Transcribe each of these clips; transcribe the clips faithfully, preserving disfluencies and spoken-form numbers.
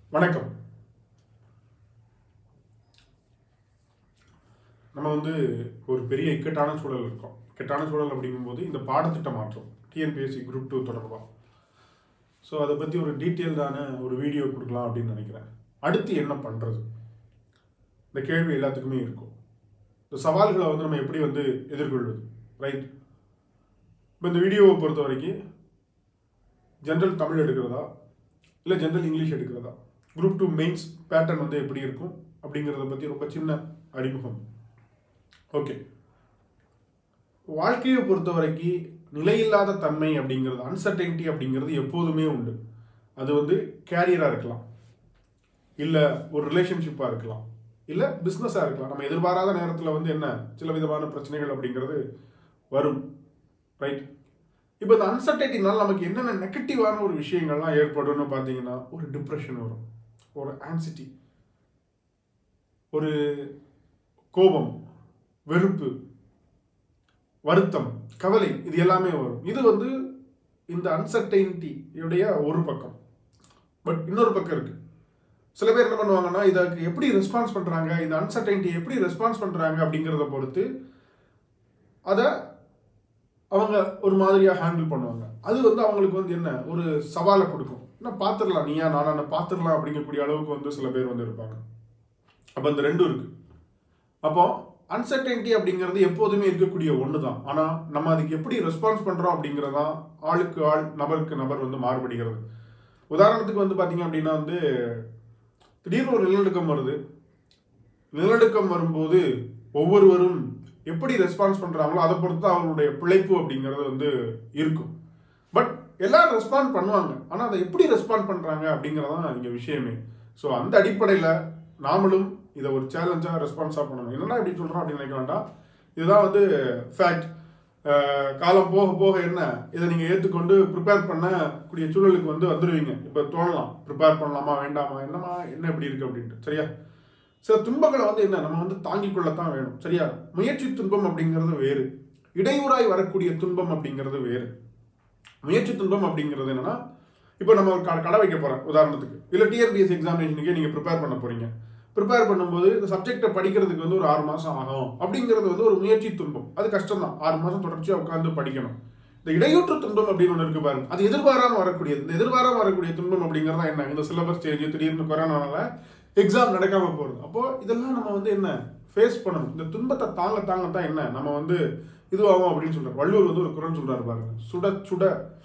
வணக்கம். நம்ம வந்து ஒரு பெரிய இக்கட்டான சூழல் இருக்கோம். இக்கட்டான சூழல் அப்படிங்கும்போது இந்த பாடத்திட்ட மாற்றம் டிஎன்பிஎஸ்சி குரூப் டூ தொடர்பாக. ஸோ அதை பற்றி ஒரு டீட்டெயில்டான ஒரு வீடியோ கொடுக்கலாம் அப்படின்னு நினைக்கிறேன். அடுத்து என்ன பண்ணுறது, இந்த கேள்வி எல்லாத்துக்குமே இருக்கும். இந்த சவால்களை வந்து நம்ம எப்படி வந்து எதிர்கொள்வது, ரைட்? இப்போ இந்த வீடியோவை பொறுத்த வரைக்கும் ஜென்ரல் தமிழ் எடுக்கிறதா இல்லை ஜென்ரல் இங்கிலீஷ் எடுக்கிறதா, குரூப் டூ மெயின்ஸ் பேட்டர்ன் வந்து எப்படி இருக்கும் அப்படிங்கிறத பற்றி ரொம்ப சின்ன அறிமுகம். ஓகே, வாழ்க்கையை பொறுத்த வரைக்கும் நிலையில்லாத தன்மை அப்படிங்கிறது, அன்சர்டைனிட்டி அப்படிங்கிறது எப்போதுமே உண்டு. அது வந்து கேரியராக இருக்கலாம், இல்லை ஒரு ரிலேஷன்ஷிப்பாக இருக்கலாம், இல்லை பிஸ்னஸாக இருக்கலாம். நம்ம எதிர்பாராத நேரத்தில் வந்து என்ன சில விதமான பிரச்சனைகள் அப்படிங்கிறது வரும், ரைட்? இப்போ இந்த அன்சர்டைனிட்டினால நமக்கு என்னென்ன நெகட்டிவான ஒரு விஷயங்கள்லாம் ஏற்படும்னு பார்த்தீங்கன்னா, ஒரு டிப்ரெஷன் வரும், ஒரு ஆன்சிட்டி, ஒரு கோபம், வெறுப்பு, வருத்தம், கவலை, இது எல்லாமே வரும். இது வந்து இந்த அன்சர்டைனிட்டியுடைய ஒரு பக்கம். பட் இன்னொரு பக்கம் இருக்கு. சில பேர் என்ன பண்ணுவாங்கன்னா, இதற்கு எப்படி ரெஸ்பான்ஸ் பண்றாங்க, இந்த அன்சர்டைனிட்டி எப்படி ரெஸ்பான்ஸ் பண்றாங்க அப்படிங்கிறத பொறுத்து அதை அவங்க ஒரு மாதிரியா ஹேண்டில் பண்ணுவாங்க. அது வந்து அவங்களுக்கு வந்து என்ன ஒரு சவாலை கொடுக்கும். என்ன பார்த்துடலாம், நீயா நானா பார்த்துடலாம் அப்படிங்கக்கூடிய அளவுக்கு வந்து சில பேர் வந்து இருப்பாங்க. அப்போ இந்த ரெண்டும் இருக்கு. அப்போ அன்சர்டைனிட்டி அப்படிங்கிறது எப்போதுமே இருக்கக்கூடிய ஒன்று தான். ஆனால் நம்ம அதுக்கு எப்படி ரெஸ்பான்ஸ் பண்ணுறோம் அப்படிங்கிறதான் ஆளுக்கு ஆள், நபருக்கு நபர் வந்து மாறுபடுகிறது. உதாரணத்துக்கு வந்து பார்த்தீங்க அப்படின்னா வந்து திடீர்னு ஒரு நிலநடுக்கம் வருது. நிலநடுக்கம் வரும்போது ஒவ்வொருவரும் எப்படி ரெஸ்பான்ஸ் பண்ணுறாங்களோ அதை பொறுத்து அவங்களுடைய பிழைப்பு அப்படிங்கிறது வந்து இருக்கும். பட் எல்லாரும் ரெஸ்பாண்ட் பண்ணுவாங்க, ஆனால் அதை எப்படி ரெஸ்பாண்ட் பண்ணுறாங்க அப்படிங்கிறதான் இங்கே விஷயமே. ஸோ அந்த அடிப்படையில் நாமளும் இதை ஒரு சேலஞ்சாக ரெஸ்பான்ஸாக பண்ணணும். என்னடா இப்படி சொல்கிறோம் அப்படின்னு நினைக்க வேண்டாம். இதுதான் வந்து ஃபேக்ட். காலம் போக போக என்ன இதை நீங்கள் ஏற்றுக்கொண்டு ப்ரிப்பேர் பண்ணக்கூடிய சூழலுக்கு வந்து வந்துடுவீங்க. இப்போ தோணலாம், ப்ரிப்பேர் பண்ணலாமா வேண்டாமா, என்னமா என்ன எப்படி இருக்குது அப்படின்ட்டு. சரியா? சில துன்பங்களை வந்து என்ன நம்ம வந்து தாங்கிக் கொள்ளத்தான் வேணும். சரியா? முயற்சி துன்பம் அப்படிங்கிறது வேறு, இடையூறாய் வரக்கூடிய துன்பம் அப்படிங்கிறது வேறு. முயற்சி துன்பம் அப்படிங்கிறது என்னன்னா, இப்போ நம்ம ஒரு கடை வைக்க போகிறோம் உதாரணத்துக்கு, இல்லை டிஎன்பிஎஸ்சி எக்ஸாமினேஷனுக்கே நீங்கள் ப்ரிப்பேர் பண்ண போறீங்க. ப்ரிப்பேர் பண்ணும்போது இந்த சப்ஜெக்டை படிக்கிறதுக்கு வந்து ஒரு ஆறு மாதம் ஆகும் அப்படிங்கிறது வந்து ஒரு முயற்சி துன்பம். அது கஷ்டம் தான், ஆறு மாதம் தொடர்ச்சியாக உட்காந்து படிக்கணும். இந்த இடையூற்று துன்பம் அப்படின்னு ஒன்று இருக்கு பாருங்க, அது எதிர்பாராமல் வரக்கூடியது. இந்த எதிர்பாராமல் வரக்கூடிய துன்பம் அப்படிங்கிறதா என்ன, இந்த சிலபஸ் சேஞ்ச், திடீர்னு கொரோனானால எக்ஸாம் நடக்காம போகிறது. அப்போ இதெல்லாம் நம்ம வந்து என்ன ஃபேஸ் பண்ணணும். இந்த துன்பத்தை தாங்க தாங்க தான் என்ன நம்ம வந்து இதுவாகும் அப்படின்னு சொல்றாரு. வள்ளுவர் வந்து ஒரு குறள் சொல்றாரு பாருங்க, சுட சுட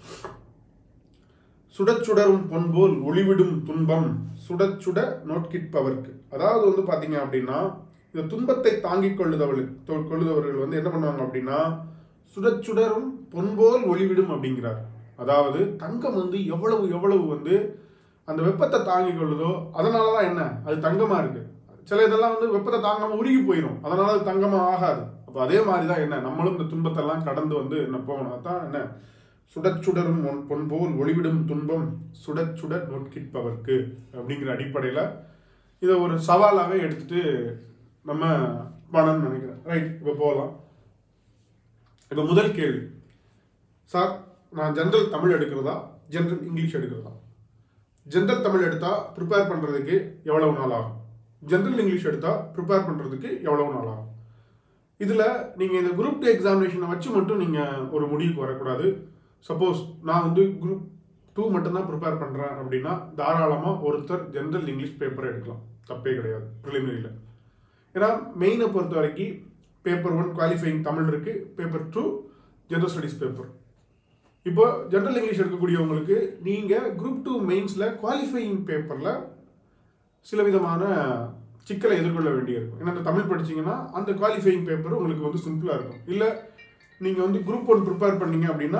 சுட சுடரும் பொன்போல் ஒளிவிடும் துன்பம் சுட சுட நோட்கிற்பவர்க்கு. அதாவது வந்து பாத்தீங்க அப்படின்னா, இந்த துன்பத்தை தாங்கிக் கொள்ளுதவர்கள் கொள்ளுதவர்கள் வந்து என்ன பண்ணுவாங்க அப்படின்னா, சுட சுடரும் பொன்போல் ஒளிவிடும் அப்படிங்கிறார். அதாவது தங்கம் வந்து எவ்வளவு எவ்வளவு வந்து அந்த வெப்பத்தை தாங்கிக் கொள்ளுதோ அதனாலதான் என்ன அது தங்கமா இருக்கு. சில இதெல்லாம் வந்து வெப்பத்தை தாங்காம உருகி போயிடும், அதனால அது தங்கமா ஆகாது. அப்போ அதே மாதிரிதான் என்ன நம்மளும் இந்த துன்பத்தை எல்லாம் கடந்து வந்து என்ன போகணும். அதான் என்ன சுடச்சுடரும் பொன்போல் ஒளிவிடும் துன்பம் சுடச்சுட நோட்கிற்பவர்க்கு அப்படிங்கிற அடிப்படையில் இதை ஒரு சவாலாகவே எடுத்துட்டு நம்ம பண்ணணும்னு நினைக்கிறேன். ரைட், இப்போ போகலாம். இப்போ முதல் கேள்வி, சார் நான் ஜென்ரல் தமிழ் எடுக்கிறதா ஜென்ரல் இங்கிலீஷ் எடுக்கிறதா? ஜென்ரல் தமிழ் எடுத்தா ப்ரிப்பேர் பண்ணுறதுக்கு எவ்வளவு நாள் ஆகும், ஜென்ரல் இங்கிலீஷ் எடுத்தா ப்ரிப்பேர் பண்ணுறதுக்கு எவ்வளவு நாள் ஆகும்? இதில் நீங்கள் இந்த குரூப் டூ எக்ஸாமினேஷனை வச்சு மட்டும் நீங்கள் ஒரு முடிவுக்கு வரக்கூடாது. சப்போஸ் நான் வந்து குரூப் டூ மட்டும்தான் ப்ரிப்பேர் பண்ணுறேன் அப்படின்னா தாராளமாக ஒருத்தர் ஜென்ரல் இங்கிலீஷ் பேப்பரை எடுக்கலாம், தப்பே கிடையாது ப்ரிலிமினரியில். ஏன்னா மெயினை பொறுத்த வரைக்கும் பேப்பர் ஒன் குவாலிஃபைங் தமிழ் இருக்குது, paper two general studies paper. இப்போ ஜென்ரல் இங்கிலீஷ் எடுக்கக்கூடியவங்களுக்கு நீங்கள் குரூப் டூ மெயின்ஸில் குவாலிஃபையிங் பேப்பரில் சில விதமான சிக்கலை எதிர்கொள்ள வேண்டியிருக்கும். ஏன்னா தமிழ் படிச்சிங்கன்னா அந்த குவாலிஃபையிங் பேப்பர் உங்களுக்கு வந்து சிம்பிளாக இருக்கும். இல்லை நீங்கள் வந்து குரூப் ஒன் ப்ரிப்பேர் பண்ணீங்க அப்படின்னா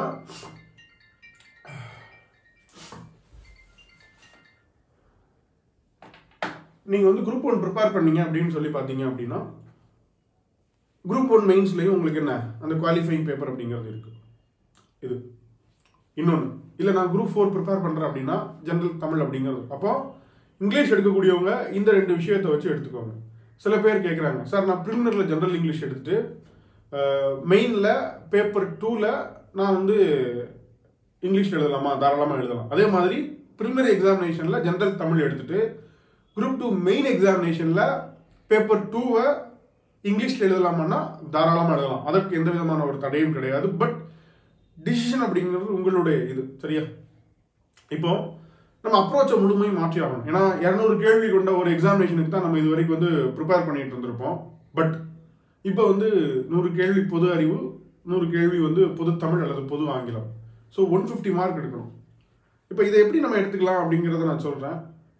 நீங்கள் வந்து குரூப் ஒன் ப்ரிப்பேர் பண்ணீங்க அப்படின்னு சொல்லி பார்த்தீங்க அப்படின்னா குரூப் ஒன் மெயின்ஸ்லையும் உங்களுக்கு என்ன அந்த குவாலிஃபையிங் பேப்பர் அப்படிங்கிறது இருக்கு. இது இன்னொன்று. இல்லை நான் குரூப் ஃபோர் ப்ரிப்பேர் பண்ணுறேன் அப்படின்னா ஜென்ரல் தமிழ் அப்படிங்கிறது. அப்போ இங்கிலீஷ் எடுக்கக்கூடியவங்க இந்த ரெண்டு விஷயத்தை வச்சு எடுத்துக்கோங்க. சில பேர் கேட்குறாங்க, சார் நான் ப்ரிலிமினரியில் ஜென்ரல் இங்கிலீஷ் எடுத்துட்டு மெயினில் பேப்பர் டூவில் நான் வந்து இங்கிலீஷ் எழுதலாமா? தாராளமாக எழுதலாம். அதே மாதிரி ப்ரிலிமினரி எக்ஸாமினேஷனில் ஜென்ரல் தமிழ் எடுத்துட்டு குரூப் டூ மெயின் எக்ஸாமினேஷனில் பேப்பர் டூவை இங்கிலீஷில் எழுதலாமான்னா தாராளமாக எழுதலாம். அதற்கு எந்த விதமான ஒரு தடையும் கிடையாது. பட் டிசிஷன் அப்படிங்கிறது உங்களுடைய இது. சரியா? இப்போ நம்ம அப்ரோச்சை முழுமையும் மாற்றி ஆகணும். ஏன்னா இரநூறு கேள்வி கொண்ட ஒரு எக்ஸாமினேஷனுக்கு தான் நம்ம இது வரைக்கும் வந்து ப்ரிப்பேர் பண்ணிட்டு இருந்திருப்போம். பட் இப்போ வந்து நூறு கேள்வி பொது அறிவு, நூறு கேள்வி வந்து பொது தமிழ் அல்லது பொது ஆங்கிலம். ஸோ ஒன் ஃபிஃப்டி மார்க் எடுக்கணும். இப்போ இதை எப்படி நம்ம எடுத்துக்கலாம் அப்படிங்கிறத நான் சொல்கிறேன்.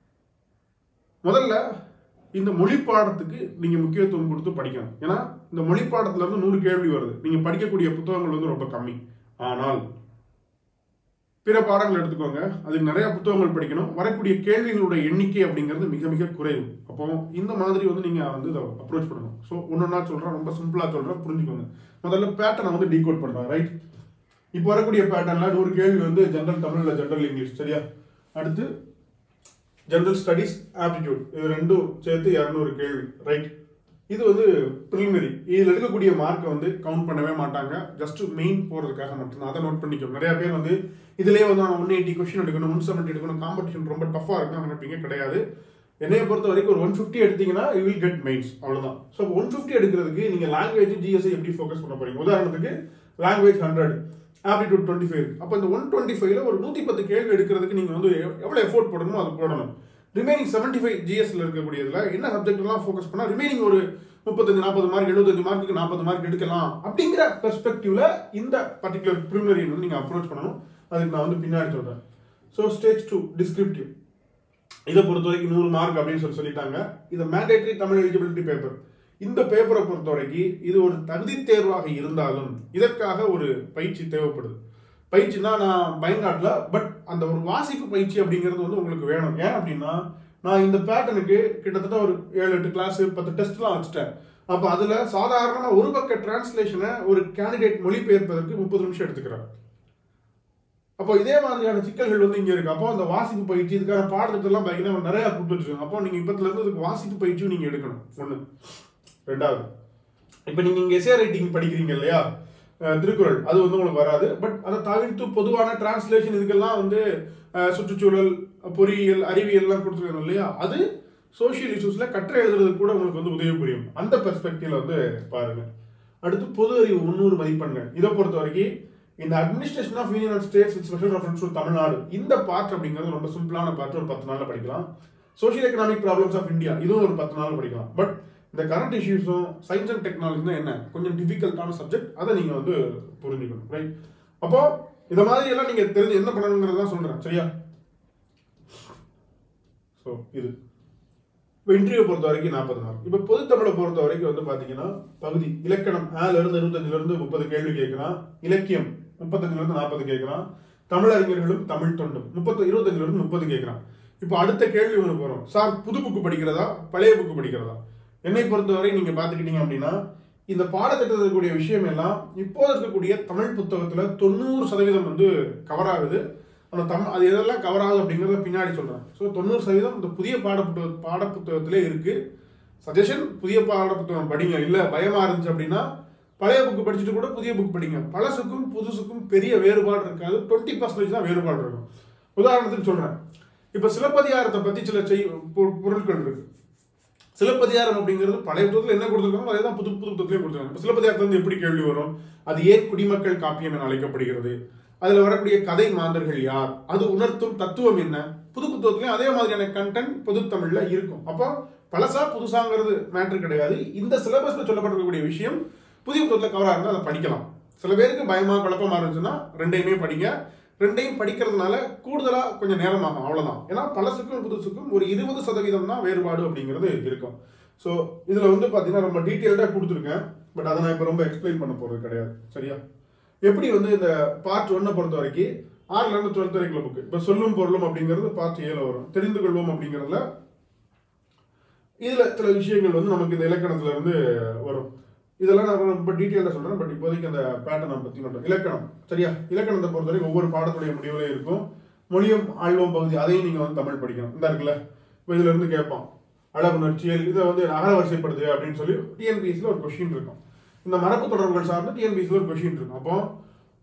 முதல்ல இந்த மொழி பாடத்துக்கு நீங்கள் முக்கியத்துவம் கொடுத்து படிக்கணும். ஏன்னா இந்த மொழி பாடத்துலேருந்து நூறு கேள்வி வருது. நீங்கள் படிக்கக்கூடிய புத்தகங்கள் வந்து ரொம்ப கம்மி. ஆனால் பிற பாடங்கள் எடுத்துக்கோங்க, அதுக்கு நிறைய புத்தகங்கள் படிக்கணும். வரக்கூடிய கேள்விகளுடைய எண்ணிக்கை அப்படிங்கிறது மிக மிக குறைவு. அப்போ இந்த மாதிரி வந்து நீங்கள் வந்து இதை அப்ரோச் பண்ணணும். ஸோ ஒன்றொன்னா சொல்கிறேன், ரொம்ப சிம்பிளாக சொல்கிறேன், புரிஞ்சுக்கோங்க. முதல்ல பேட்டர்னை வந்து டீகோட் பண்ணுறேன். ரைட்? இப்போ வரக்கூடிய பேட்டர்னில் நூறு கேள்வி வந்து ஜென்ரல் தமிழில் ஜென்ரல் இங்கிலீஷ். சரியா? அடுத்து ஜென்ரல் ஸ்டடீஸ், ஆப்டிடியூட், இது ரெண்டும் சேர்த்து இரநூறு கேள்வி. ரைட்? இது வந்து ப்ரிலிமினரி. இதில் எடுக்கக்கூடிய மார்க்கை வந்து கவுண்ட் பண்ணவே மாட்டாங்க. ஜஸ்ட் மெயின் போகிறதுக்காக மட்டும்தான். அதை நோட் பண்ணிக்கணும். நிறைய பேர் வந்து இதுலேயே வந்து ஒன் எயிட்டி கொஸ்டின் எடுக்கணும், ஒன் செவன்ட்டி எடுக்கணும், காம்படிஷன் ரொம்ப டஃபாக இருக்கும் நினைப்பீங்க. கிடையாது. என்னைய பொறுத்த வரைக்கும் ஒரு ஒன் ஃபிஃப்டி எடுத்தீங்கன்னா யூ வில் கெட் மெயின்ஸ். அவ்வளோதான். ஸோ ஒன் ஃபிஃப்டி எடுக்கிறதுக்கு நீங்கள் லாங்குவேஜ் ஜிஎஸ்ஐ எப்படி ஃபோக்கஸ் பண்ண போறீங்க? உதாரணத்துக்கு language hundred, aptitude twenty five. அப்போ இந்த ஒன் டுவெண்ட்டி ஃபைவ்ல ஒரு நூற்றி பத்து கேள்வி எடுக்கிறதுக்கு நீங்கள் வந்து எவ்வளோ எஃபோர்ட் போடணுமோ அது போடணும். ரிமைனிங் செவன்ட்டி ஃபைவ் ஜிஎஸ்ல இருக்கக்கூடியதுல என்ன சப்ஜெக்ட்லாம் ஃபோக்கஸ் பண்ணால் ரிமைனிங் ஒரு முப்பத்தஞ்சு நாற்பது மார்க், எழுபத்தஞ்சு மார்க்குக்கு நாற்பது மார்க் எடுக்கலாம் அப்படிங்கிற பெர்ஸ்பெக்டிவ்ல இந்த பர்டிகுலர் ப்ரிலிமினரி வந்து நீங்கள் அப்ரோச் பண்ணணும். அதுக்கு நான் வந்து பின்னாடி சொல்கிறேன். So stage two descriptive. இதை பொறுத்த வரைக்கும் நூறு மார்க் அப்படின்னு சொல்லி சொல்லிட்டாங்க. இது மேண்டேட்டரி தமிழ் எலிஜிபிலிட்டி பேப்பர். இந்த பேப்பரை பொறுத்த வரைக்கும் இது ஒரு தகுதி தேர்வாக இருந்தாலும் இதற்காக ஒரு பயிற்சி தேவைப்படுது. பயிற்சினா நான் பயன்காட்டல, பட் அந்த ஒரு வாசிப்பு பயிற்சி அப்படிங்கிறது வந்து உங்களுக்கு வேணும். ஏன் அப்படின்னா நான் இந்த பேட்டர்னுக்கு கிட்டத்தட்ட ஒரு ஏழு எட்டு கிளாஸ் பத்து டெஸ்ட்லாம் வச்சுட்டேன். அப்போ அதில் சாதாரண ஒரு பக்க டிரான்ஸ்லேஷனை ஒரு கேண்டிடேட் மொழிபெயர்ப்பதற்கு முப்பது நிமிஷம் எடுத்துக்கிறாங்க. அப்போ இதே மாதிரியான சிக்கல்கள் வந்து இங்கே இருக்கு. அப்போ அந்த வாசிப்பு பயிற்சி இதுக்கான பாடத்திட்டம்லாம் பார்த்தீங்கன்னா நிறையா கூப்பிட்டு வச்சுருக்காங்க. அப்போ நீங்கள் இப்பத்துல இருந்து இதுக்கு வாசிப்பு பயிற்சியும் நீங்கள் எடுக்கணும். ஒன்று. ரெண்டாவது, இப்போ நீங்கள் இங்கே எஸ்ஏ ரைட்டிங் படிக்கிறீங்க இல்லையா, திருக்குறள், அது வந்து உங்களுக்கு வராது. பட் அதை தவிர்த்து பொதுவான டிரான்ஸ்லேஷன் இதுக்கெல்லாம் வந்து சுற்றுச்சூழல், பொறியியல், அறிவியல்லாம் கொடுத்துருக்கணும் இல்லையா, அது சோஷியல் இஷ்யூஸில் கற்றை எழுதுறதுக்கு கூட உங்களுக்கு வந்து உதவி புரியும். அந்த பெர்ஸ்பெக்டிவ்ல வந்து பாருங்க. அடுத்து பொது அறிவு முன்னூறு மதிப்பெண்கள். இதை பொறுத்த வரைக்கும் இந்த administration of union states with special reference to Tamil Nadu, இந்த பார்ட் அப்படிங்கிறது ரொம்ப சிம்பிளான பார்ட். ஒரு பத்து நாளில் படிக்கலாம். Social economic problems of India, இதுவும் ஒரு பத்து நாள் படிக்கலாம். பட் இந்த கரண்ட் இஷ்யூஸும் சயின்ஸ் அண்ட் டெக்னாலஜி என்ன கொஞ்சம் டிஃபிகல்ட்டான சப்ஜெக்ட், அதை நீங்கள் வந்து புரிஞ்சுக்கணும். ரைட்? அப்போ இந்த மாதிரி எல்லாம் நீங்கள் தெரிஞ்சு என்ன பண்ணணுங்கிறது தான் சொல்கிறேன். சரியா? ஸோ இது இப்போ இன்டர்வியூ பொறுத்த வரைக்கும் நாற்பது மார்க். இப்போ பொதுத்தமிழை பொறுத்த வரைக்கும் வந்து பார்த்தீங்கன்னா பகுதி இலக்கணம் ஆல இருந்து இருபத்தஞ்சுல இருந்து முப்பது கேள்வி கேட்கலாம். இலக்கியம் முப்பத்தஞ்சுல இருந்து நாற்பது கேட்கலாம். தமிழறிஞர்களும் தமிழ் தொண்டும் முப்பத்தி இருபத்தஞ்சுல இருந்து முப்பது கேட்கலாம். இப்போ அடுத்த கேள்வி உங்களுக்கு வரும், சார் புது புக்கு படிக்கிறதா பழைய புக்கு படிக்கிறதா? என்னை பொறுத்தவரை நீங்க பாத்துக்கிட்டீங்க அப்படின்னா இந்த பாடத்திட்டத்தில் இருக்கக்கூடிய விஷயம் எல்லாம் இப்போ இருக்கக்கூடிய தமிழ் புத்தகத்துல தொண்ணூறு சதவீதம் வந்து கவர் ஆகுது. அந்த தமிழ் அது எதெல்லாம் கவர் ஆகுது அப்படிங்கிறத பின்னாடி சொல்றேன். ஸோ தொண்ணூறு சதவீதம் இந்த புதிய பாட புத்தக பாட புத்தகத்திலே இருக்கு. சஜஷன், புதிய பாட புத்தகம் படிங்க. இல்லை பயமா இருந்துச்சு அப்படின்னா பழைய புக்கு படிச்சுட்டு கூட புதிய புக் படிங்க. பழசுக்கும் புதுசுக்கும் பெரிய வேறுபாடு இருக்காது. டுவெண்ட்டி பர்சன்டேஜ் தான் வேறுபாடு இருக்கும். உதாரணத்துக்கு சொல்றேன், இப்போ சிலப்பதிகாரத்தை பத்தி சில செய் பொருட்கள் இருக்கு. சிலப்பதிகாரம் அப்படிங்கிறது பழைய புத்தகத்தில் என்ன கொடுத்துருக்காங்க அதே தான் புது புது புத்தகத்திலே கொடுத்துருக்காங்க. இப்போ சிலப்பதிகாரத்துல இருந்து எப்படி கேள்வி வரும், அது ஏன் குடிமக்கள் காப்பியம் என அழைக்கப்படுகிறது, அதுல வரக்கூடிய கதை மாந்தர்கள் யார், அது உணர்த்தும் தத்துவம் என்ன, புது புத்தகத்திலையும் அதே மாதிரியான கண்டென்ட் பொது தமிழ்ல இருக்கும். அப்போ பழசா புதுசாங்கிறது மேட்ரு கிடையாது. இந்த சிலபஸ்ல சொல்லப்பட்டிருக்கக்கூடிய விஷயம் புதிய புத்தகத்தில் கவரா இருந்தால் அதை படிக்கலாம். சில பேருக்கு பயமா குழப்பமா இருந்துச்சுன்னா ரெண்டையுமே படிங்க. ரெண்டையும் படிக்கிறதுனால கூடுதலா கொஞ்சம் நேரம் ஆகும், அவ்வளவுதான். ஏன்னா பழசுக்கும் புதுசுக்கும் ஒரு இருபது சதவீதம் தான் வேறுபாடு அப்படிங்கிறது இருக்கும். ஸோ இதுல வந்து பாத்தீங்கன்னா ரொம்ப டீட்டெயில்டா கொடுத்துருக்கேன். பட் அதை நான் இப்போ ரொம்ப எக்ஸ்பிளைன் பண்ண போறது கிடையாது. சரியா? எப்படி வந்து இந்த பார்ட் ஒன்னை பொறுத்த வரைக்கும் ஆறுல இருந்து டுவெல்த் வரைக்கும் புக்கு. இப்போ சொல்லும் பொருளும் அப்படிங்கிறது பார்ட் ஏழு வரும். தெரிந்து கொள்வோம் அப்படிங்கிறதுல இதுல சில விஷயங்கள் வந்து நமக்கு இந்த இலக்கணத்துல இருந்து வரும். இதெல்லாம் நான் ரொம்ப டீட்டெயிலாக சொல்றேன். பட் இப்போதைக்கு அந்த பேட்டர்னை பத்தி மட்டும். இலக்கணம், சரியா? இலக்கணத்தை பொறுத்தவரைக்கும் ஒவ்வொரு பாடத்துடைய முடிவுலே இருக்கும். மொழியும் ஆழ்வோம் பகுதி, அதையும் நீங்க வந்து தமிழ் படிக்கணும். இந்த இருக்குல்ல, இப்போ இதுல இருந்து கேட்பான் அழகுணர்ச்சியல், இதை வந்து அகரவரிசைப்படுது அப்படின்னு சொல்லி டிஎன்பிஎஸ்சியில் ஒரு கொஸ்டின் இருக்கும். இந்த மரபு தொடர்புகள் சார்ந்து டிஎன்பிஎஸ்சியில் ஒரு கொஸ்டின் இருக்கும். அப்போ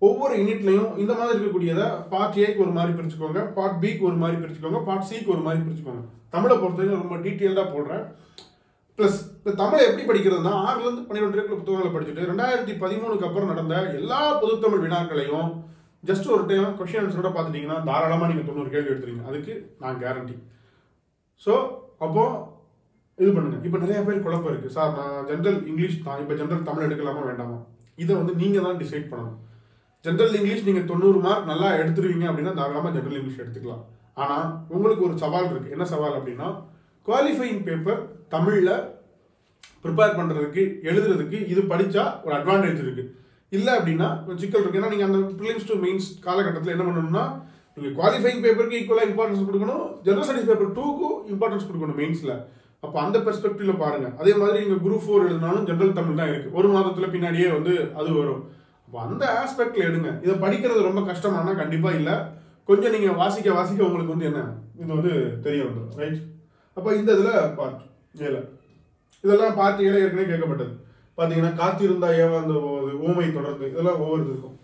ஒவ்வொரு யூனிட்லையும் இந்த மாதிரி இருக்கக்கூடியதை பார்ட் ஏக்கு ஒரு மாதிரி பிரிச்சுக்கோங்க, பார்ட் பிக்கு ஒரு மாதிரி பிரிச்சுக்கோங்க, பார்ட் சிக்கு ஒரு மாதிரி பிரிச்சுக்கோங்க. தமிழை பொறுத்தவரைக்கும் ரொம்ப டீட்டெயில்டாக போடுறேன். ப்ளஸ் இந்த தமிழை எப்படி படிக்கிறதுனா ஆறுலேருந்து பன்னிரெண்டு வரைக்கும் புத்தகங்களை படிச்சுட்டு ரெண்டாயிரத்தி பதிமூணுக்கு அப்புறம் நடந்த எல்லா பொதுத்தமிழ் வினாக்களையும் ஜஸ்ட் ஒரு டைம் கொஸ்டின் ஆன்சரோட பார்த்துட்டீங்கன்னா தாராளமாக நீங்கள் தொண்ணூறு கேள்வி எடுத்துறீங்க. அதுக்கு நான் கேரண்டி. ஸோ அப்போ இது பண்ணுங்க. இப்போ நிறைய பேர் குழப்பம் இருக்குது, சார் நான் ஜென்ரல் இங்கிலீஷ் தான், இப்போ ஜென்ரல் தமிழ் எடுக்கலாமா வேண்டாமா, இதை வந்து நீங்கள் தான் டிசைட் பண்ணணும். ஜென்ரல் இங்கிலீஷ் நீங்கள் தொண்ணூறு மார்க் நல்லா எடுத்துருவீங்க அப்படின்னா தாராளமாக ஜென்ரல் இங்கிலீஷ் எடுத்துக்கலாம். ஆனால் உங்களுக்கு ஒரு சவால் இருக்குது. என்ன சவால் அப்படின்னா குவாலிஃபையிங் பேப்பர் தமிழில் ப்ரிப்பேர் பண்ணுறதுக்கு எழுதுறதுக்கு இது படித்தா ஒரு அட்வான்டேஜ் இருக்குது. இல்லை அப்படின்னா சிக்கல் இருக்குது. ஏன்னா நீங்கள் அந்த ப்ரிலிம்ஸ் டு மெயின்ஸ் காலகட்டத்தில் என்ன பண்ணணும்னா நீங்கள் குவாலிஃபைங் பேப்பருக்கு ஈக்குவலாக இம்பார்ட்டன்ஸ் கொடுக்கணும், ஜெனரல் ஸ்டடீஸ் பேப்பர் டூக்கும் இம்பார்ட்டன்ஸ் கொடுக்கணும் மெயின்ஸில். அப்போ அந்த பெர்ஸ்பெக்டிவ்ல பாருங்கள். அதே மாதிரி நீங்கள் குரூப் ஃபோர் எழுதினாலும் ஜென்ரல் தமிழ் தான் இருக்குது, ஒரு மாதத்தில் பின்னாடியே வந்து அது வரும். அப்போ அந்த ஆஸ்பெக்டில் எடுங்க. இதை படிக்கிறது ரொம்ப கஷ்டமானா கண்டிப்பாக இல்லை, கொஞ்சம் நீங்கள் வாசிக்க வாசிக்க உங்களுக்கு வந்து என்ன இது வந்து தெரிய வந்துடும். ரைட். அப்போ இந்த இதில் பார்ட் ஏழு இதெல்லாம் பார்ட் ஏழு ஏற்கனவே கேட்கப்பட்டது. பார்த்தீங்கன்னா காத்திருந்தா ஏவாந்த ஊமை தொடர்ந்து இதெல்லாம் ஒவ்வொரு இருக்கும்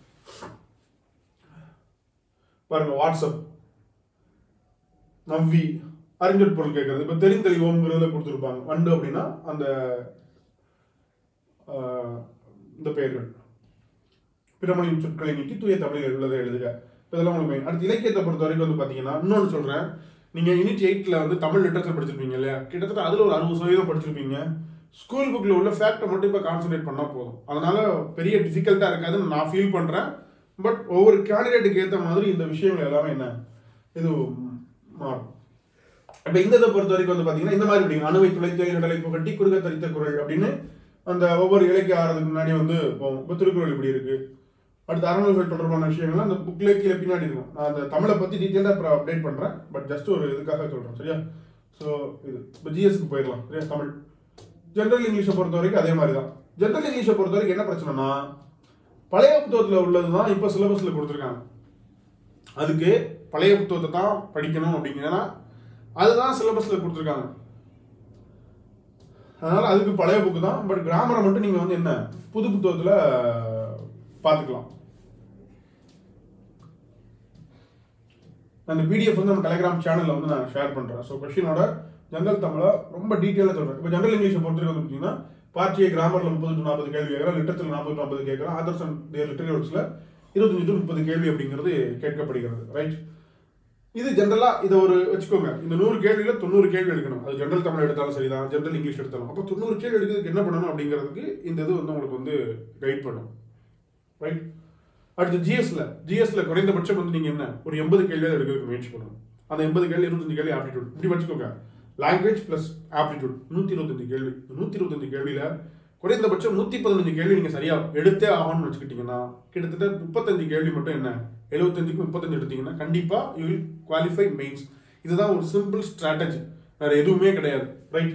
பாருங்க. வாட்ஸ்அப், நவ்வி, அறிஞர் பொருள் கேட்கறது. இப்போ தெரிந்தெளிவோம்ங்கிறதுல கொடுத்துருப்பாங்க. வண்டு அப்படின்னா அந்த இந்த பெயர்கள் பிறமொழியின் சொற்களை நீக்கி தூய தமிழில் உள்ளதை எழுதுக. இதெல்லாம் உங்களுக்கு மெயின். அடுத்து இலக்கியத்தை பொறுத்த வரைக்கும் வந்து பார்த்தீங்கன்னா இன்னொன்று சொல்கிறேன். நீங்கள் யூனிட் எயிட்டில் வந்து தமிழ் லிட்டரேச்சர் படிச்சிருப்பீங்க இல்லையா, கிட்டத்தட்ட அதில் ஒரு அறுபது சதவீதம் படிச்சிருப்பீங்க. ஸ்கூல் புக்கில் உள்ள ஃபேக்டை மட்டும் இப்போ கான்சன்ட்ரேட் பண்ணால் போதும். அதனால் பெரிய டிஃபிகல்ட்டாக இருக்காதுன்னு நான் ஃபீல் பண்ணுறேன். பட் ஒவ்வொரு கேண்டிடேட்டுக்கு ஏற்ற மாதிரி இந்த விஷயங்கள் எல்லாமே என்ன இது மாறும். இப்போ இந்த இதை பொறுத்த வரைக்கும் வந்து பார்த்தீங்கன்னா இந்த மாதிரி படிக்கணும். அணுவை துளைத்த கடலை புகட்டி குறுக தரித்த குரல் அப்படின்னு அந்த ஒவ்வொரு இலக்கிய ஆறதுக்கு முன்னாடி வந்து போகும். இப்போ திருக்குறள் இப்படி இருக்குது. அடுத்து அறநூல்கள் தொடர்பான விஷயங்கள்லாம் அந்த புக்லேயே கீழே பின்னாடி இருக்கும். நான் அந்த தமிழை பற்றி டீட்டெயிலாக அப்புறம் அப்டேட் பண்ணுறேன். பட் ஜஸ்ட் ஒரு இதுக்காக சொல்கிறேன். சரியா? ஸோ இது இப்போ ஜிஎஸ்க்கு போயிடலாம். சரியா? தமிழ். ஜென்ரல் இங்கிலீஷை பொறுத்த வரைக்கும் அதே மாதிரி தான். ஜென்ரல் இங்கிலீஷை பொறுத்த வரைக்கும் என்ன பிரச்சனைனா பழைய புத்தகத்தில் உள்ளது தான் இப்போ சிலபஸில் கொடுத்துருக்காங்க. அதுக்கு பழைய புத்தகத்தை தான் படிக்கணும் அப்படிங்கன்னா அதுதான் சிலபஸில் கொடுத்துருக்காங்க. அதனால் அதுக்கு பழைய புக்கு தான். பட் கிராமரை மட்டும் நீங்கள் வந்து என்ன புது புத்தகத்தில் பார்த்துக்கலாம். அந்த பிடிஎஃப் வந்து நம்ம டெலிகிராம் சேனலில் வந்து நான் ஷேர் பண்ணுறேன். ஸோ கொஸ்டினோட ஜென்ரல் தமிழை ரொம்ப டீட்டெயிலாக சொல்கிறேன். இப்போ ஜென்ரல் இங்கிலீஷை பொறுத்தவரைக்கும் வந்து பார்த்தீங்கன்னா பார்ட் ஏ கிராமரில் முப்பது டு நாற்பது கேள்வி கேட்கலாம், லிட்டரேச்சர் நாற்பது டு நாற்பது கேட்கலாம், ஆதர்ஸ் அண்ட் தேர் லிட்டரேச்சர்ஸில் இருபத்தஞ்சு டு முப்பது கேள்வி அப்படிங்கிறது கேட்கப்படுகிறது. ரைட். இது ஜென்ரலாக இதை ஒரு வச்சுக்கோங்க. இந்த நூறு கேள்வியில் தொண்ணூறு கேள்வி எடுக்கணும். அது ஜென்ரல் தமிழ் எடுத்தாலும் சரிதான், ஜென்ரல் இங்கிலீஷ் எடுத்தாலும். அப்போ தொண்ணூறு கேள்வி எடுக்கிறதுக்கு என்ன பண்ணணும் அப்படிங்கிறதுக்கு இந்த இது வந்து உங்களுக்கு வந்து கைட் பண்ணும். ரைட். அடுத்து ஜிஎஸ்ல ஜிஎஸ்ல குறைந்தபட்சம் வந்து நீங்கள் என்ன ஒரு எண்பது கேள்வியாக எடுக்கிறதுக்கு முயற்சி பண்ணணும். அந்த எண்பது கேள்வி இருபத்தஞ்சு கேள்வி ஆப்டிடியூட் இப்படி வச்சுக்கோங்க. லாங்குவேஜ் பிளஸ் ஆப்டிடியூட் நூற்றி இருபத்தஞ்சு கேள்வி. நூற்றி இருபத்தஞ்சு கேள்வியில் குறைந்தபட்சம் நூற்றி பதினஞ்சு கேள்வி நீங்கள் சரியாக எடுத்தே ஆகணும்னு வச்சுக்கிட்டீங்கன்னா கிட்டத்தட்ட முப்பத்தஞ்சு கேள்வி மட்டும் என்ன எழுபத்தஞ்சுக்கு முப்பத்தஞ்சு எடுத்தீங்கன்னா கண்டிப்பாக யூ வில் குவாலிஃபை மெயின்ஸ். இதுதான் ஒரு சிம்பிள் ஸ்ட்ராட்டஜி, வேற எதுவுமே கிடையாது. ரைட்.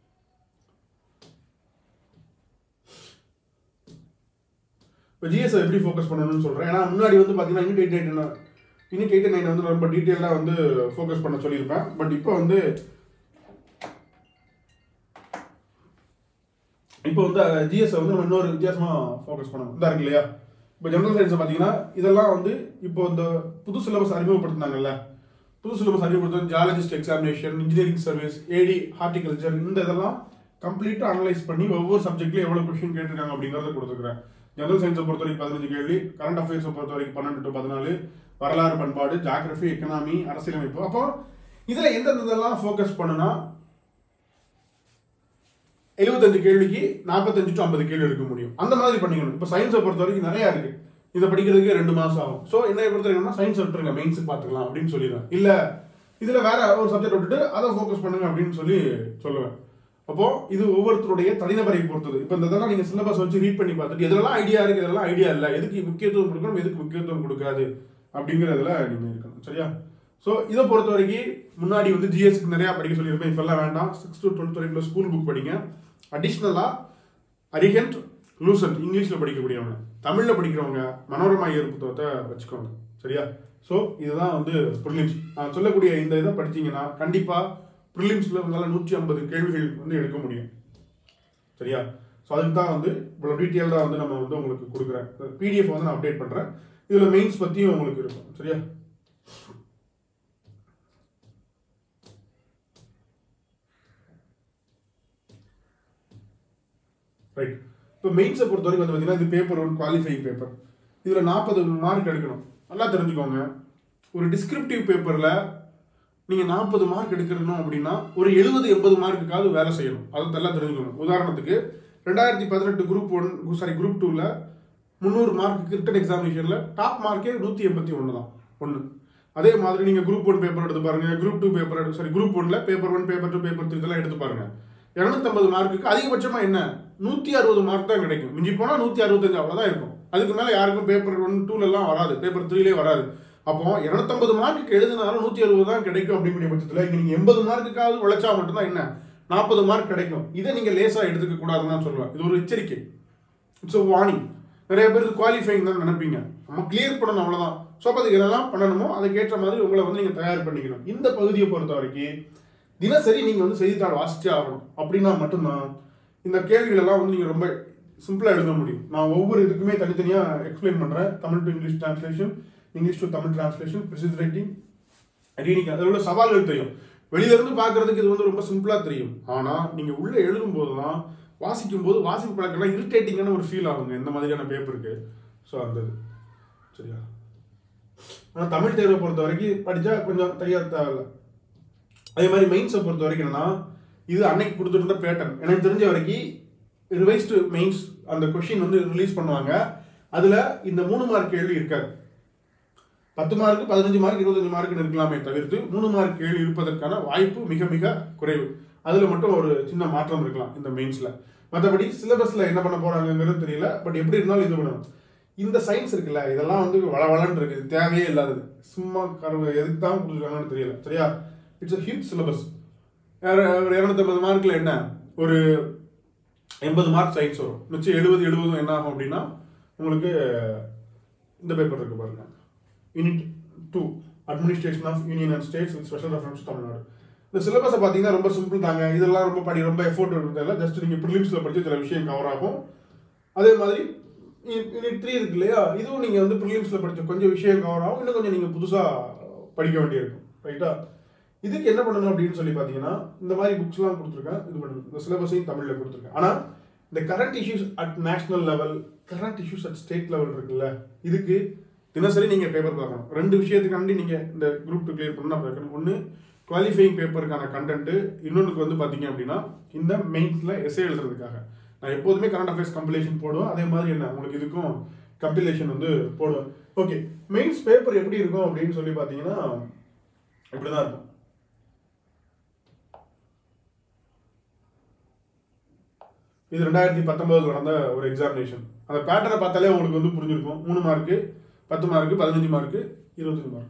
இப்போ ஜிஎஸ் எப்படி ஃபோக்கஸ் பண்ணணும்னு சொல்கிறேன். ஏன்னா முன்னாடி வந்து பார்த்தீங்கன்னா unit eight eight unit eight nine வந்து ரொம்ப டீட்டெயிலாக வந்து ஃபோக்கஸ் பண்ண சொல்லியிருப்பேன். பட் இப்போ வந்து இப்போ வந்து ஜிஎஸ் வந்து நம்ம இன்னொரு வித்தியாசமாக ஃபோக்கஸ் பண்ணணும். இதாக இருக்கு இல்லையா? இப்போ ஜெனரல் சயின்ஸை பார்த்தீங்கன்னா இதெல்லாம் வந்து இப்போ இந்த புது சிலபஸ் அறிமுகப்படுத்தினாங்கல்ல, புது சிலபஸ் அறிமுகப்படுத்த geologist examination, engineering service, AD, horticulture, இந்த இதெல்லாம் கம்ப்ளீட்டாக அனலைஸ் பண்ணி ஒவ்வொரு சப்ஜெக்ட்லையும் எவ்வளோ கொஸ்டின் கேட்டிருக்காங்க அப்படிங்கிறத கொடுத்துருக்குறேன். ஜெனரல் சயின்ஸை பொறுத்த வரைக்கும் பதினஞ்சு கேள்வி, கரண்ட் அஃபேர்ஸை பொறுத்த வரைக்கும் பன்னெண்டு டு பதினாலு, வரலாறு பண்பாடு, ஜாகிரபி, எக்கனாமி, அரசியலமைப்பு. அப்போ இதில் எந்தெந்த இதெல்லாம் ஃபோக்கஸ் பண்ணுனா எழுபத்தஞ்சு கேள்விக்கு நாற்பத்தஞ்சு டு ஐம்பது கேள்வி எடுக்க முடியும். அந்த மாதிரி பண்ணிக்கணும். இப்போ சயின்ஸை பொறுத்த வரைக்கும் நிறையா இருக்கு, இதை படிக்கிறதுக்கே ரெண்டு மாதம் ஆகும். ஸோ என்னை பொறுத்த வரைக்கும் சயின்ஸ் விட்டுருங்க, மெயின்ஸுக்கு பார்த்துக்கலாம் அப்படின்னு சொல்லிடுவேன். இல்லை இதில் வேற ஒரு சப்ஜெக்ட் விட்டுட்டு அதை ஃபோக்கஸ் பண்ணுங்க அப்படின்னு சொல்லி சொல்லுவேன். அப்போ இது ஒவ்வொருத்தருடைய தனிநபரை பொறுத்தது. இப்போ இந்த இதெல்லாம் நீங்கள் சிலபஸ் வச்சு ரீட் பண்ணி பார்த்துட்டு இதெல்லாம் ஐடியா இருக்கு, இதெல்லாம் ஐடியா இல்லை, எதுக்கு முக்கியத்துவம் கொடுக்கணும், எதுக்கு முக்கியத்துவம் கொடுக்காது அப்படிங்கிறதுல நீங்கள் இருக்கணும். சரியா? ஸோ இதை பொறுத்த வரைக்கும் முன்னாடி வந்து ஜிஎஸ்க்கு நிறையா படிக்க சொல்லியிருப்பேன். இப்பெல்லாம் வேண்டாம். சிக்ஸ் டு டுவெல்த் வரைக்கும் ஸ்கூல் புக் படிங்க. அடிஷ்னலாக அரிஹண்ட், லூசன்ட் இங்கிலீஷில் படிக்கக்கூடியவங்க, தமிழில் படிக்கிறவங்க மனோரமா இயர் புத்தகத்தை வச்சுக்கோங்க. சரியா? ஸோ இதுதான் வந்து ப்ரிலிம்ஸ். நான் சொல்லக்கூடிய இந்த இதை படித்தீங்கன்னா கண்டிப்பாக ப்ரிலிம்ஸில் உங்களால் நூற்றி ஐம்பது கேள்விகள் வந்து எடுக்க முடியும். சரியா? ஸோ அதுக்கு தான் வந்து இவ்வளோ டீட்டெயில்டாக வந்து நம்ம வந்து உங்களுக்கு கொடுக்குறேன். பிடிஎஃப் வந்து நான் அப்டேட் பண்ணுறேன். இதில் மெயின்ஸ் பற்றியும் உங்களுக்கு இருக்கும். சரியா? ரைட். இப்போ மெயின்ஸை பொறுத்த வரைக்கும் வந்து பார்த்தீங்கன்னா இது பேப்பர் ஒன் குவாலிஃபைங் பேப்பர். இதில் நாற்பது மார்க் எடுக்கணும். நல்லா தெரிஞ்சுக்கோங்க. ஒரு டிஸ்கிரிப்டிவ் பேப்பரில் நீங்கள் நாற்பது மார்க் எடுக்கணும் அப்படின்னா ஒரு எழுபது எண்பது மார்க்குக்காவது வேலை செய்யணும். அதை நல்லா தெரிஞ்சுக்கணும். உதாரணத்துக்கு ரெண்டாயிரத்தி பதினெட்டு குரூப் ஒன் சாரி குரூப் டூவில் முந்நூறு மார்க்கு ரிட்டன் எக்ஸாமினேஷனில் டாப் மார்க்கே நூற்றி எண்பத்தி ஒன்று தான் ஒன்று. அதே மாதிரி நீங்கள் குரூப் ஒன் பேப்பர் எடுத்து பாருங்கள், குரூப் டூ பேப்பர் எடுத்து சாரி குரூப் ஒன்ல paper one paper two paper three இதெல்லாம் எடுத்து பாருங்கள். இரநூத்தம்பது மார்க்குக்கு அதிகபட்சமாக என்ன நூற்றி அறுபது மார்க் தான் கிடைக்கும். மிஞ்சி போனால் நூற்றி அறுபத்தஞ்சு அவ்வளோதான் இருக்கும். அதுக்கு மேலே யாருக்கும் பேப்பர் ஒன் டூலெல்லாம் வராது, பேப்பர் த்ரீலே வராது. அப்போ இருநூத்தம்பது மார்க்கு எழுதினாலும் நூற்றி அறுபது தான் கிடைக்கும். அப்படிங்கிற பட்சத்தில் இங்கே நீங்கள் எண்பது மார்க்குக்காவது உழைச்சா மட்டும்தான் என்ன நாற்பது மார்க் கிடைக்கும். இதை நீங்கள் லேசாக எடுத்துக்க கூடாதுன்னு தான் சொல்லுவேன். இது ஒரு எச்சரிக்கை. It's a warning. நிறைய பேர் குவாலிஃபைங் தான் நினைப்பீங்க, நம்ம கிளியர் பண்ணணும் அவ்வளோதான். ஸோ அப்போ அதுக்கு என்னெல்லாம் பண்ணணுமோ அதுக்கேற்ற மாதிரி உங்களை வந்து நீங்கள் தயார் பண்ணிக்கணும். இந்த பகுதியை பொறுத்த வரைக்கும் தினசரி நீங்கள் வந்து செய்தித்தாள் வாசிச்சே ஆகணும். அப்படின்னா மட்டும்தான் இந்த கேள்விகளெல்லாம் வந்து நீங்கள் ரொம்ப சிம்பிளாக எழுத முடியும். நான் ஒவ்வொரு இதுக்குமே தனித்தனியாக எக்ஸ்பிளைன் பண்ணுறேன். Tamil to English translation, English to Tamil translation, precis writing, reading. அதில் உள்ள சவால்கள் தெரியும். வெளியிலேருந்து பார்க்குறதுக்கு இது வந்து ரொம்ப சிம்பிளாக தெரியும். ஆனால் நீங்கள் உள்ளே எழுதும் போது தான் வாசிக்கும் போது வாசிப்பு பழக்கம்லாம் இரிட்டேட்டிங்கான ஒரு ஃபீல் ஆகுங்க இந்த மாதிரியான பேப்பருக்கு. ஸோ அந்த இது சரியா? ஆனால் தமிழ் தேர்வை பொறுத்த வரைக்கும் படித்தா கொஞ்சம் தெரிய தேவையில்லை. அதே மாதிரி மெயின்ஸை பொறுத்த வரைக்கும் என்னன்னா இது அன்னைக்கு கொடுத்துருந்த பேட்டர்ன். எனக்கு தெரிஞ்ச வரைக்கும் ரிவைஸ்டு மெயின்ஸ் அந்த கொஷின் வந்து ரிலீஸ் பண்ணுவாங்க. அதில் இந்த மூணு மார்க் கேள்வி இருக்காது. பத்து மார்க்கு பதினஞ்சு மார்க் இருபத்தஞ்சு மார்க்குன்னு இருக்கலாமே தவிர்த்து மூணு மார்க் கேள்வி இருப்பதற்கான வாய்ப்பு மிக மிக குறைவு. அதில் மட்டும் ஒரு சின்ன மாற்றம் இருக்கலாம் இந்த மெயின்ஸில். மற்றபடி சிலபஸில் என்ன பண்ண போகிறாங்கிறது தெரியல. பட் எப்படி இருந்தாலும் இது பண்ணணும். இந்த சயின்ஸ் இருக்குல்ல, இதெல்லாம் வந்து வளவளன்னு இருக்குது, தேவையே இல்லாதது. சும்மா கருவு எதுக்கு தான் கொடுத்துருக்காங்கன்னு தெரியல. சரியா? It's a huge syllabus. ஒரு இரநூத்தம்பது மார்க்கில் என்ன ஒரு எண்பது மார்க் சயின்ஸ் வரும். மிச்சம் எழுபது எழுபதும் என்ன ஆகும் அப்படின்னா உங்களுக்கு இந்த பேப்பர் இருக்கு பாருங்க, unit two administration of union and states with special reference Tamil Nadu. இந்த சிலபஸை பார்த்தீங்கன்னா ரொம்ப சிம்பிள் தாங்க. இதெல்லாம் ரொம்ப படி ரொம்ப எஃபோர்ட் எடுக்கிறதில்ல. ஜஸ்ட் நீங்கள் ப்ரிலிம்ஸில் படித்து சில விஷயம் கவர் ஆகும். அதே மாதிரி யூனிட் த்ரீ இருக்கு இல்லையா, இதுவும் நீங்கள் வந்து ப்ரிலிம்ஸில் படித்த கொஞ்சம் விஷயம் கவர் ஆகும். இன்னும் கொஞ்சம் நீங்கள் புதுசாக படிக்க வேண்டியிருக்கும். ரைட்டா? இதுக்கு என்ன பண்ணணும் அப்படின்னு சொல்லி பார்த்தீங்கன்னா இந்த மாதிரி புக்ஸ்லாம் கொடுத்துருக்கேன். இது பண்ணணும். இந்த சிலபஸையும் தமிழில் கொடுத்துருக்கேன். ஆனால் இந்த current issues at national level, current issues at state level இருக்குல்ல, இதுக்கு தினசரி நீங்கள் பேப்பர் பார்க்கணும். ரெண்டு விஷயத்துக்காண்டி நீங்கள் இந்த குரூப் டூ கிளியர் பண்ணால் பார்க்கணும். ஒன்று குவாலிஃபைங் பேப்பருக்கான கண்டென்ட்டு, இன்னொன்றுக்கு வந்து பார்த்தீங்க அப்படின்னா இந்த மெயின்ஸில் எஸ்ஏ எழுதுறதுக்காக. நான் எப்போதுமே கரண்ட் அஃபேர்ஸ் கம்பிலேஷன் போடுவேன். அதே மாதிரி என்ன உங்களுக்கு இதுக்கும் கம்பிலேஷன் வந்து போடுவேன். ஓகே, மெயின்ஸ் பேப்பர் எப்படி இருக்கும் அப்படின்னு சொல்லி பார்த்தீங்கன்னா இப்படி தான் இருக்கும். இது ரெண்டாயிரத்தி பத்தொன்பதுல நடந்த ஒரு எக்ஸாமினேஷன். அந்த பேட்டர்னை பார்த்தாலே உங்களுக்கு வந்து புரிஞ்சிருக்கும். மூணு மார்க்கு, பத்து மார்க்கு, பதினஞ்சு மார்க்கு, இருபத்தஞ்சு mark.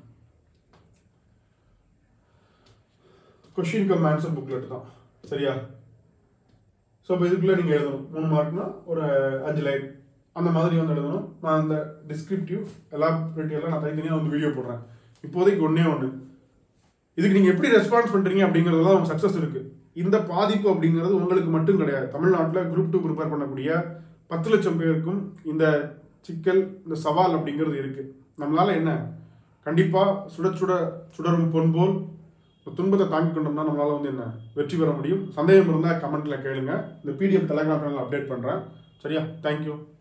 Question cum answer booklet தான். சரியா? ஸோ இப்போ இதுக்குள்ளே நீங்கள் எழுதணும். மூணு மார்க்னா ஒரு அஞ்சு லைன் அந்த மாதிரி வந்து எழுதணும். நான் அந்த டிஸ்கிரிப்டிவ் எலாபரேட்டிவ் எல்லாம் நான் தனித்தனியாக வந்து வீடியோ போடுறேன். இப்போதைக்கு ஒன்றே ஒன்று, இதுக்கு நீங்கள் எப்படி ரெஸ்பான்ஸ் பண்ணுறீங்க அப்படிங்கிறதுலாம் உங்கள் சக்ஸஸ் இருக்குது. இந்த பாதிப்பு அப்படிங்கிறது உங்களுக்கு மட்டும் கிடையாது. தமிழ்நாட்டில் குரூப் டூ ப்ரிப்பேர் பண்ணக்கூடிய பத்து லட்சம் பேருக்கும் இந்த சிக்கல், இந்த சவால் அப்படிங்கிறது இருக்குது. நம்மளால் என்ன கண்டிப்பாக சுட சுட சுடரும் பொன் போல் துன்பத்தை தாங்கி கொண்டோம்னா நம்மளால் வந்து என்ன வெற்றி பெற முடியும். சந்தேகம் இருந்தால் கமெண்ட்டில் கேளுங்க. இந்த பிடிஎஃப் டெலகிராம் சேனல் அப்டேட் பண்ணுறேன். சரியா? தேங்க்யூ.